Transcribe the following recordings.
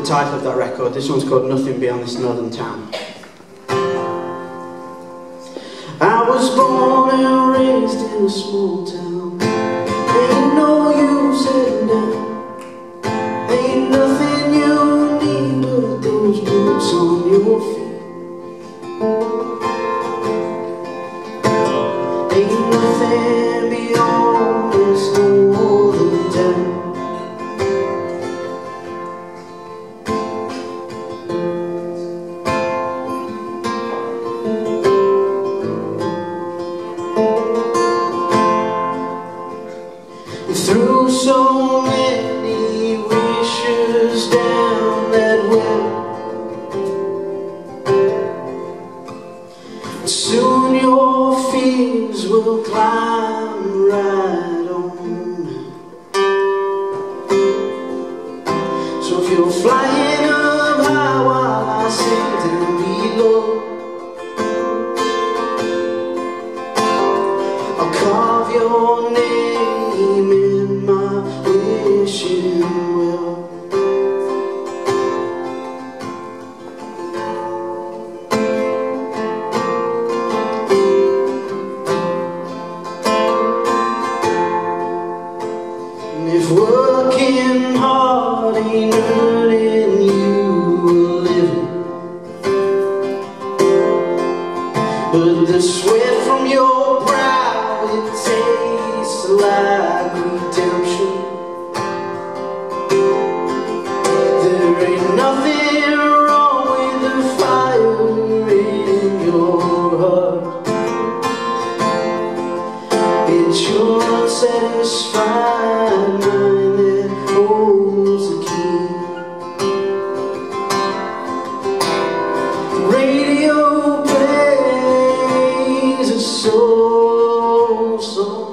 title of that record. This one's called Nothing Beyond This Northern Town. I was born and raised in a small town. Ain't no use in that. Ain't nothing you need but those boots on your feet. Ain't nothing beyond this northern town. Through so many wishes down that well, soon your fears will climb right on. So if you're flying up high while I sing down below, I'll carve your name in my wishing well. And if working hard ain't earning you a living, but the sweat from your brow, it tastes like redemption. There ain't nothing wrong with the fire in your heart. It's your unsatisfied mind that holds the key. The radio plays a soul song.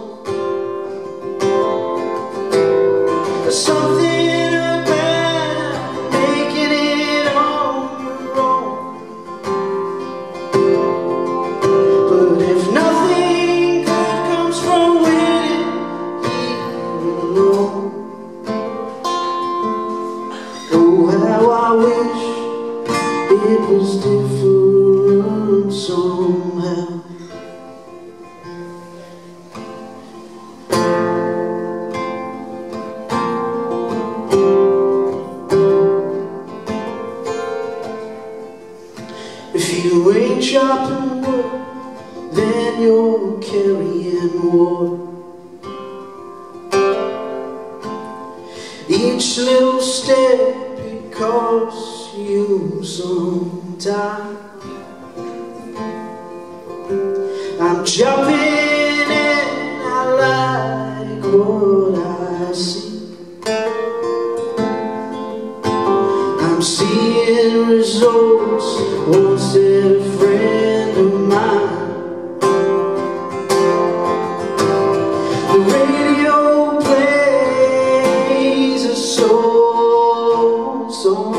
Something about making it on your own. But if nothing good comes from waiting here alone, oh how I wish it was different somehow. If you ain't chopping wood, then you're carrying wood. Each little step, it costs you some time. I'm jumping and I like what I see. I'm seeing results, once said a friend of mine. The radio plays a soul song.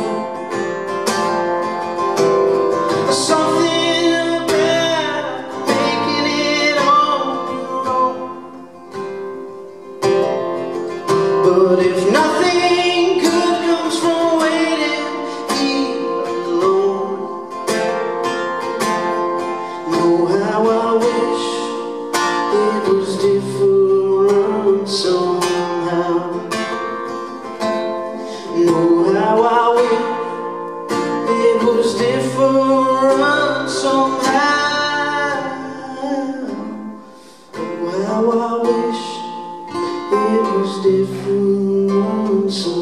Something about making it on your own. But if nothing good comes from waiting here alone, know how I wish it was different somehow. Know how I wish it was different somehow. Oh how I wish it was different somehow.